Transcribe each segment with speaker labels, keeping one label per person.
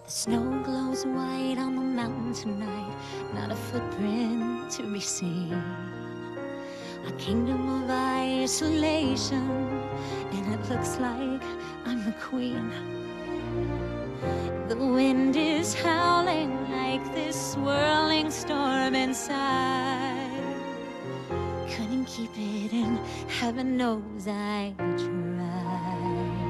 Speaker 1: The snow glows white on the mountain tonight, not a footprint to be seen. A kingdom of isolation, and it looks like I'm the queen. The wind is howling like this swirling storm inside. Couldn't keep it in, heaven knows I tried.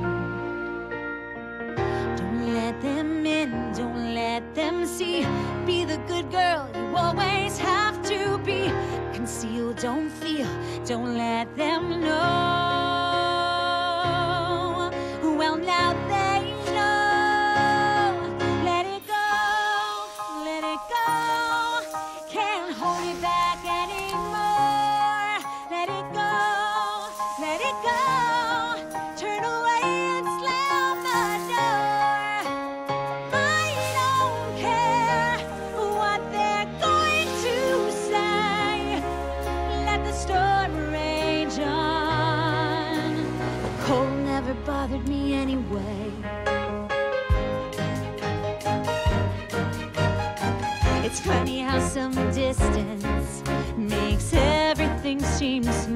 Speaker 1: Don't let them in, don't let them see. Be the good girl you always have to be. Conceal, don't feel, don't let them know. Well, now they know. Let it go, let it go. Can't hold it back anymore. Let it go, let it go. Turn away and slam the door. I don't care what they're going to say. Let the storm rage on. The cold never bothered me anyway. It's funny how some distance makes everything seem small.